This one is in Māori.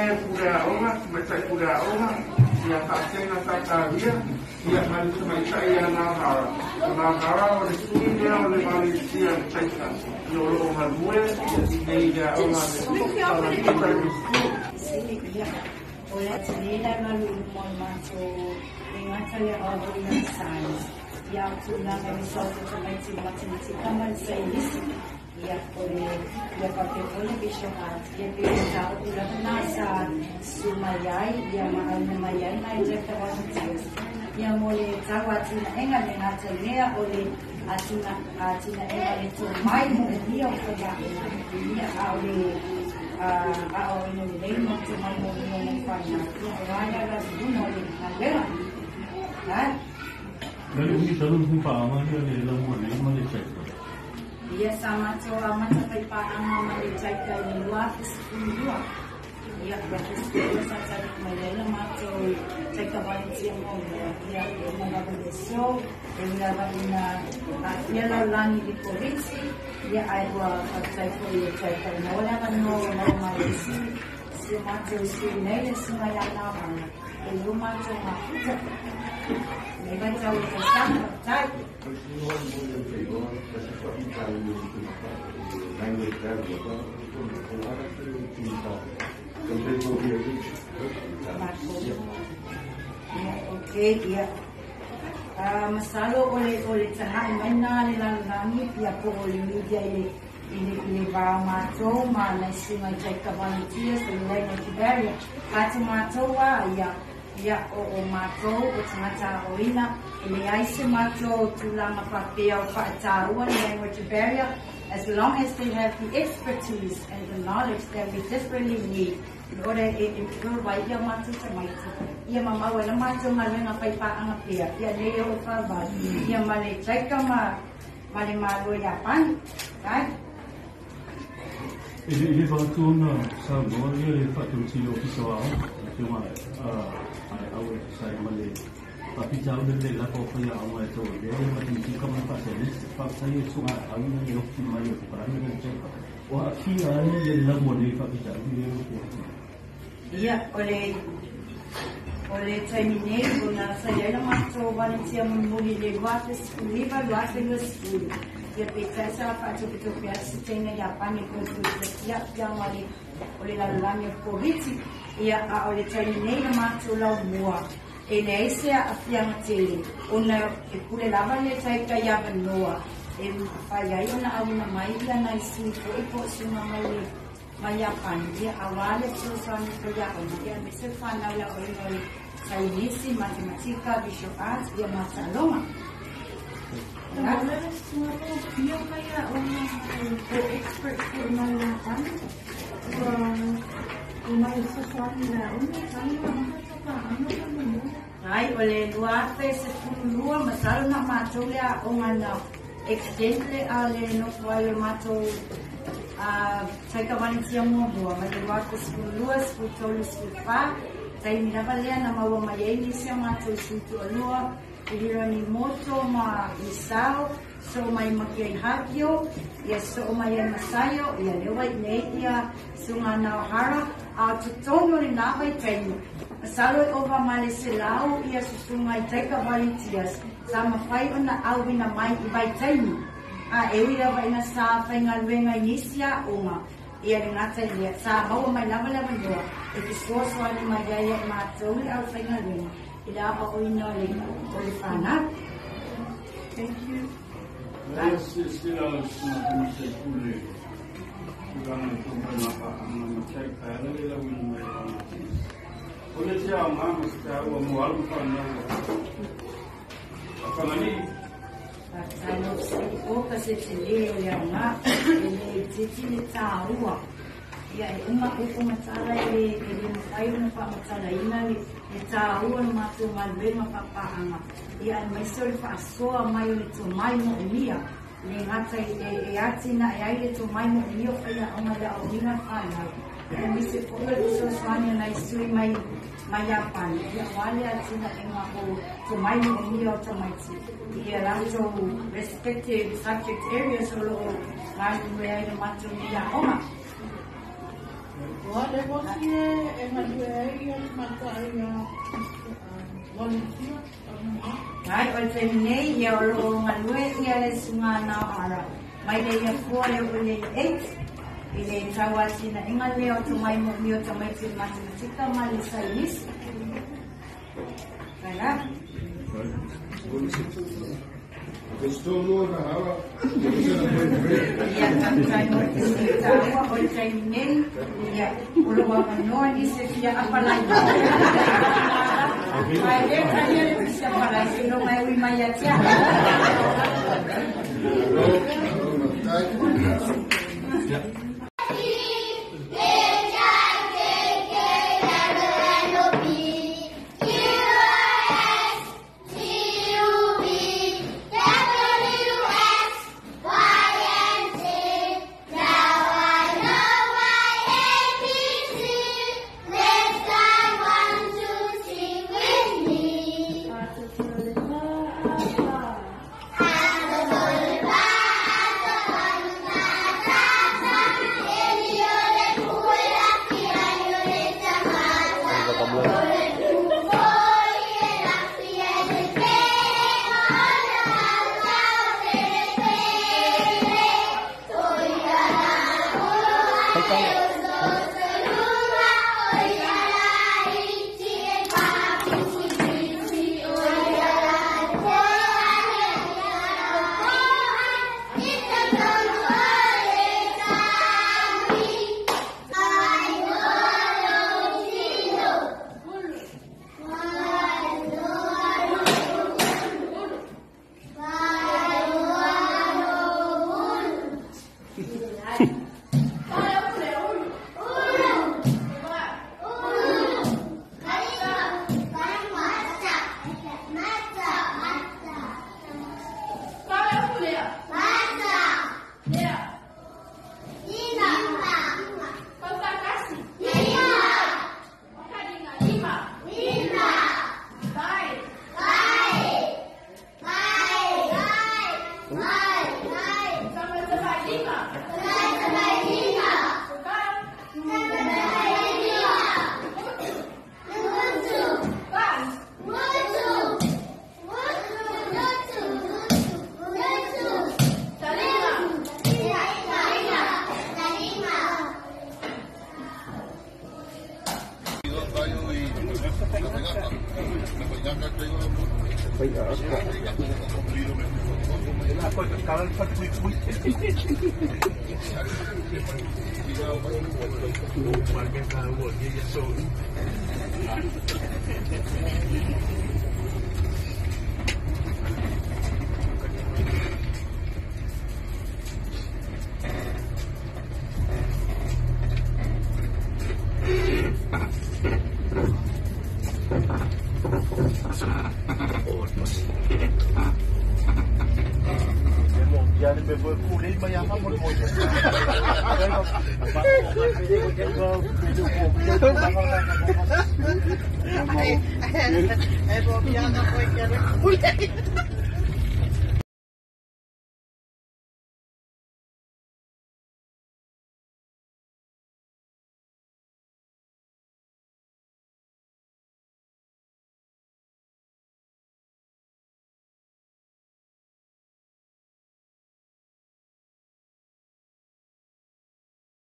Pule Ia Faasega Sakaria, Iapani tama'ita'i nahara o le sui o le Malaysia JICA. I o lo'o malue, i nei ia o le o le atalena malu mo mato e ngata le auri na science. Ia tūnanga resulta tama'ita'i kama sai nisi. Ia ole ia pakepole bishohat ia tau ila nasa sumayai ia maana mayai na ia tawantias ia mole tawatina enga le ngata lea ole atina enga le to mai mo ia o ia ole a no le mo to mai mo no fanya ia raya la dumo le ngala ha Lalu ni selalu jumpa aman dia le lamu le Malaysia. Ia sama coba mata paang JICA Leilua Sakaria. Ia Pisikoa saja Malaysia mato JICA Valencia mo. Ia mengabeso, ia ia lani di provinsi. Ia agua JICA Leilua no Malaysia. Si mato si nei semua yang nama. Ia mato mato. Mereka jauh bersama, cai. Okey, dia. Masalah oleh cahaya mana lalu dia boleh media ini bawa macam mana semua JICA Valencia selain Iberia. Kata macam ia o mato o tangata orina ele aise mato tulanga papea o whaatarua in language barrier as long as they have the expertise and the knowledge that we desperately need in order to improve ia mato tamaiti ia mamau ela mato malenga paipaanga pea ia leo o whaabari ia male JICA male malo Iapani right? Ele batuna sabor ele fatusi o Pisikoa cuma awal saya male tapi jauh dari lah kau punya awal itu dia macam jika mana saya suka awal ni optimal itu peran dengan JICA wah akhirnya dia lah model tapi jauh dia oleh terminate guna saya lah macam Valencia memulai lewat school dia pecah apa tu biasa cina Iapani pun setiap yang oleh lalu provinsi ia oleh terminate macam lau mua ele sia afiang tele ona Pule JICA ia benoa faya ona awuna mai ia na isi ko sima mai Iapani dia awale susani ko ia dia mese fana la oleh sainisi matematika visual arts dia masaloma. Semua dia kayak orang expert pengalaman, orang sesuatu lah. Orang sama Hai, oleh luar luar masalah nak macam dia orang nak extend le ale no kuai macam JICA Valencia mo buat macam luar luar sepuluh saya mira valia na maua mai ni se macam situ luar Ilira ni moto ma isao so mai makiai hakio ia so mai masayo ia lewa nei ia sunga na hara a tutono ni na vai tenu salo over maliselau ia sunga JICA Valencia sama fai ona au na mai vai tenu a ewira vai na sa fenga wenga inicia uma ia ngata ia sa mau mai lava doa e Pisikoa ni mai ia ma toli au fenga wenga ila o ino le fana. Thank you. Sila semasa Pule Kurang apa macam kaya le la win mai. Pule sia ma mesti au mual fana. Apa mani? Saya o kasi sile ya ma ele titi taua. Ya uma masalah ele mai una pa masalah ina tahu macam malbeng mapapaanga. Ia mesol fasoa mai le to mai mo ia. Le ngata atina ai le to mai mo ia kaya ona da orina fana. E misi pole so swani na isui mai Iapani. Ia wale atina enga o to mai mo ia to mai ti. Ia lanto respective subject areas o lo ngai mai macam ia oma. Wale bosie emalue tama'ita'i volunteer. Hai, o te nei ia o lo ngalue ia le sunga na ara. Mai le ia fua le o le 8. I le tawa sina inga le o tumai mo mi o tama'ita'i matematika ma le sainis. Kaya. Ia tantai mo te tawa o te nei ia ulo wa manoa ni se fia apalai. Mai le kaya le bisa apalai sino mai ui mai atia.